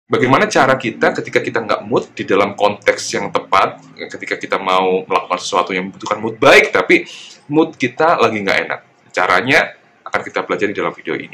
Bagaimana cara kita ketika kita nggak mood di dalam konteks yang tepat, ketika kita mau melakukan sesuatu yang membutuhkan mood baik, tapi mood kita lagi nggak enak. Caranya akan kita pelajari dalam video ini.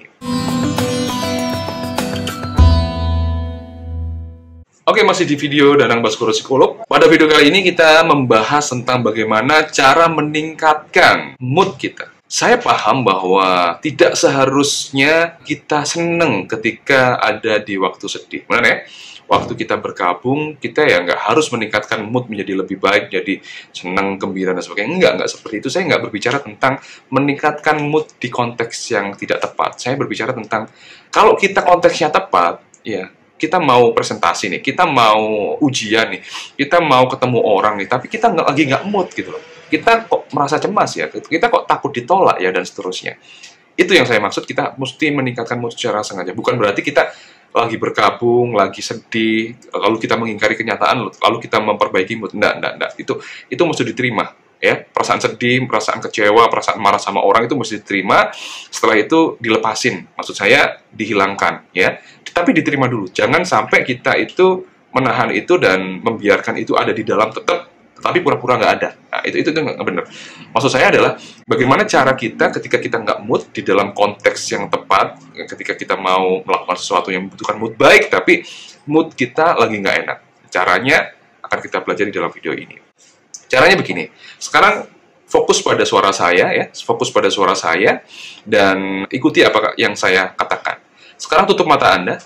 Oke, masih di video Danang Baskoro Psikolog. Pada video kali ini kita membahas tentang bagaimana cara meningkatkan mood kita. Saya paham bahwa tidak seharusnya kita seneng ketika ada di waktu sedih. Benar ya? Waktu kita bergabung, kita ya nggak harus meningkatkan mood menjadi lebih baik, jadi seneng, gembira, dan sebagainya. Nggak seperti itu. Saya nggak berbicara tentang meningkatkan mood di konteks yang tidak tepat. Saya berbicara tentang, kalau kita konteksnya tepat, ya kita mau presentasi nih, kita mau ujian nih, kita mau ketemu orang nih, tapi kita lagi nggak mood gitu loh. Kita kok merasa cemas ya, kita kok takut ditolak ya, dan seterusnya. Itu yang saya maksud, kita mesti meningkatkan mood secara sengaja. Bukan berarti kita lagi berkabung, lagi sedih, lalu kita mengingkari kenyataan, lalu kita memperbaiki mood. Enggak. Itu mesti diterima. Ya, perasaan sedih, perasaan kecewa, perasaan marah sama orang itu mesti diterima. Setelah itu dilepasin, maksud saya dihilangkan, ya. Tapi diterima dulu. Jangan sampai kita itu menahan itu dan membiarkan itu ada di dalam tapi pura-pura nggak ada. Nah, itu nggak benar. Maksud saya adalah bagaimana cara kita ketika kita nggak mood di dalam konteks yang tepat, ketika kita mau melakukan sesuatu yang membutuhkan mood baik, tapi mood kita lagi nggak enak. Caranya akan kita pelajari dalam video ini. Caranya begini. Sekarang fokus pada suara saya, ya, fokus pada suara saya, dan ikuti apa yang saya katakan. Sekarang tutup mata Anda.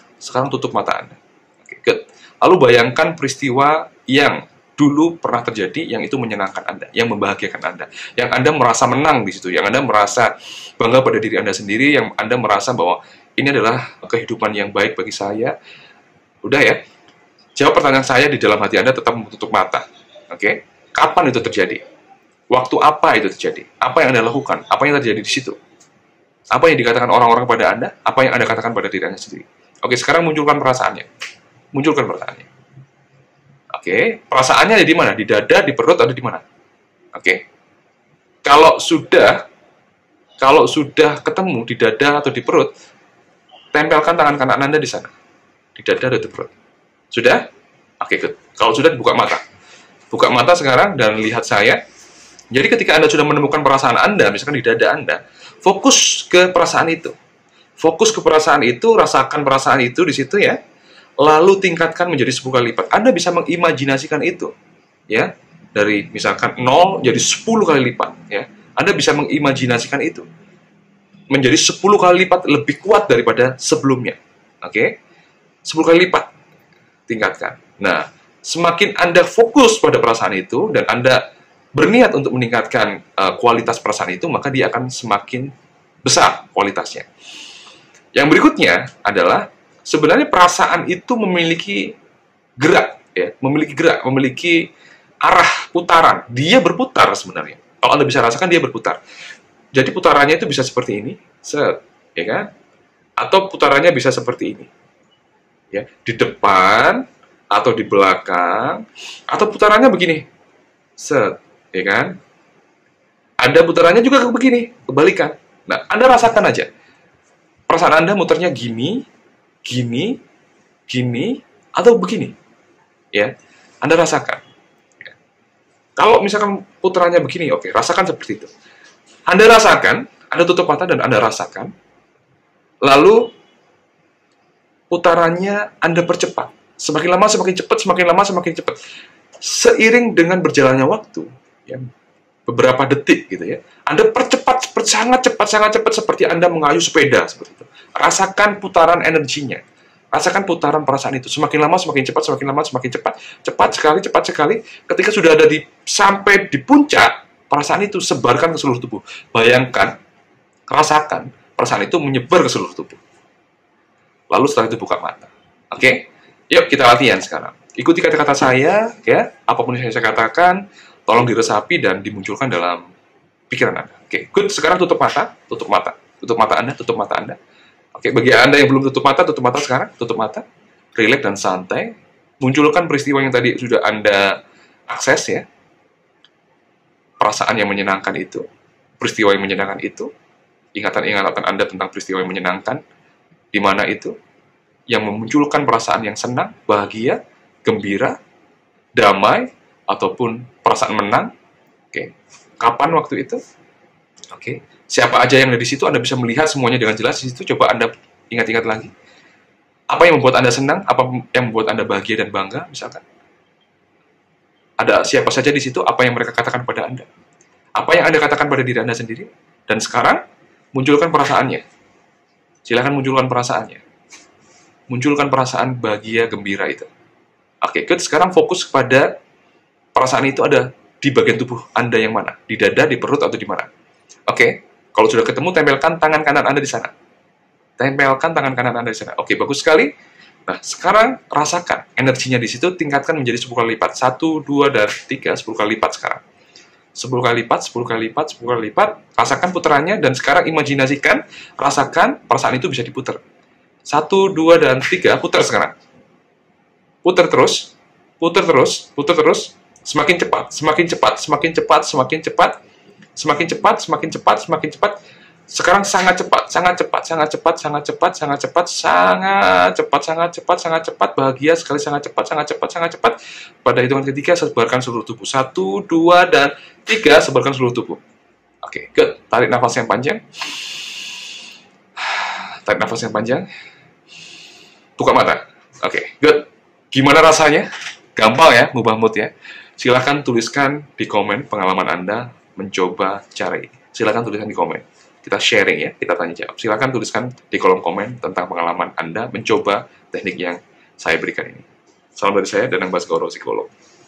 Oke, good. Lalu bayangkan peristiwa yang dulu pernah terjadi, yang itu menyenangkan Anda, yang membahagiakan Anda, yang Anda merasa menang di situ, yang Anda merasa bangga pada diri Anda sendiri, yang Anda merasa bahwa ini adalah kehidupan yang baik bagi saya. Udah ya? Jawab pertanyaan saya di dalam hati Anda, tetap tutup mata. Oke? Kapan itu terjadi? Waktu apa itu terjadi? Apa yang Anda lakukan? Apa yang terjadi di situ? Apa yang dikatakan orang-orang pada Anda? Apa yang Anda katakan pada diri Anda sendiri? Oke, sekarang munculkan perasaannya. Munculkan perasaannya. Oke, perasaannya ada di mana? Di dada, di perut, atau di mana? Oke. Kalau sudah ketemu di dada atau di perut, tempelkan tangan kanan Anda di sana. Di dada atau di perut. Sudah? Oke, good. Kalau sudah, buka mata. Buka mata sekarang dan lihat saya. Jadi ketika Anda sudah menemukan perasaan Anda, misalkan di dada Anda, fokus ke perasaan itu. Fokus ke perasaan itu, rasakan perasaan itu di situ ya. Lalu tingkatkan menjadi 10 kali lipat. Anda bisa mengimajinasikan itu, ya, dari misalkan 0 jadi 10 kali lipat, ya. Anda bisa mengimajinasikan itu menjadi 10 kali lipat lebih kuat daripada sebelumnya, oke? 10 kali lipat, tingkatkan. Nah, semakin Anda fokus pada perasaan itu dan Anda berniat untuk meningkatkan kualitas perasaan itu, maka dia akan semakin besar kualitasnya. Yang berikutnya adalah sebenarnya perasaan itu memiliki gerak, ya, memiliki arah putaran. Dia berputar sebenarnya. Kalau Anda bisa rasakan, dia berputar. Jadi putarannya itu bisa seperti ini, set, ya kan? Atau putarannya bisa seperti ini, ya, di depan atau di belakang, atau putarannya begini, set, ya kan? Ada putarannya juga begini, kebalikan. Nah, Anda rasakan aja. Perasaan Anda muternya gini, atau begini, ya, Anda rasakan. Ya. Kalau misalkan putarannya begini, oke, rasakan seperti itu. Anda rasakan, Anda tutup mata dan Anda rasakan, lalu putarannya Anda percepat. Semakin lama semakin cepat, semakin lama semakin cepat. Seiring dengan berjalannya waktu, ya, beberapa detik gitu ya, Anda percepat sangat cepat seperti Anda mengayuh sepeda seperti itu. Rasakan putaran energinya. Rasakan putaran perasaan itu. Semakin lama semakin cepat, semakin lama semakin cepat. Cepat sekali. Ketika sudah ada sampai di puncak, perasaan itu sebarkan ke seluruh tubuh. Bayangkan, rasakan perasaan itu menyebar ke seluruh tubuh. Lalu setelah itu buka mata. Oke? Yuk kita latihan sekarang. Ikuti kata-kata saya, ya. Apapun yang saya katakan, tolong diresapi dan dimunculkan dalam pikiran Anda. Oke, good. Sekarang tutup mata. Tutup mata Anda. Oke, bagi Anda yang belum tutup mata sekarang, tutup mata, rileks dan santai, munculkan peristiwa yang tadi sudah Anda akses ya, perasaan yang menyenangkan itu, peristiwa yang menyenangkan itu, ingatan-ingatan Anda tentang peristiwa yang menyenangkan, di mana itu, yang memunculkan perasaan yang senang, bahagia, gembira, damai, ataupun perasaan menang. Oke. Kapan waktu itu? Oke. Siapa aja yang ada di situ, Anda bisa melihat semuanya dengan jelas di situ. Coba Anda ingat-ingat lagi. Apa yang membuat Anda senang? Apa yang membuat Anda bahagia dan bangga, misalkan? Ada siapa saja di situ? Apa yang mereka katakan pada Anda? Apa yang Anda katakan pada diri Anda sendiri? Dan sekarang, munculkan perasaannya. Silahkan munculkan perasaannya. Munculkan perasaan bahagia, gembira itu. Oke, good. Sekarang fokus kepada perasaan itu ada di bagian tubuh Anda yang mana? Di dada, di perut, atau di mana? Oke, kalau sudah ketemu, tempelkan tangan kanan Anda di sana. Tempelkan tangan kanan Anda di sana. Oke, bagus sekali. Nah, sekarang rasakan energinya di situ, tingkatkan menjadi 10 kali lipat. 1, 2, dan 3, 10 kali lipat sekarang. 10 kali lipat, 10 kali lipat, 10 kali lipat. Rasakan putarannya, dan sekarang imajinasikan, rasakan perasaan itu bisa diputar. 1, 2, dan 3, putar sekarang. Putar terus, putar terus, putar terus. Semakin cepat, semakin cepat, semakin cepat, semakin cepat, semakin cepat, semakin cepat, semakin cepat. Sekarang sangat cepat, sangat cepat, sangat cepat, sangat cepat, sangat cepat, sangat cepat, sangat cepat, sangat cepat, bahagia sekali, sangat cepat, sangat cepat, sangat cepat. Pada hitungan ketiga, sebarkan seluruh tubuh. 1, 2, dan 3, sebarkan seluruh tubuh. Oke, good. Tarik nafas yang panjang. Tarik nafas yang panjang. Buka mata. Oke, good. Gimana rasanya? Gampang ya, ngubah mood ya. Silahkan tuliskan di komen pengalaman Anda mencoba cara ini. Silahkan tuliskan di komen. Kita sharing ya, kita tanya jawab. Silahkan tuliskan di kolom komen tentang pengalaman Anda mencoba teknik yang saya berikan ini. Salam dari saya, Danang Baskoro, psikolog.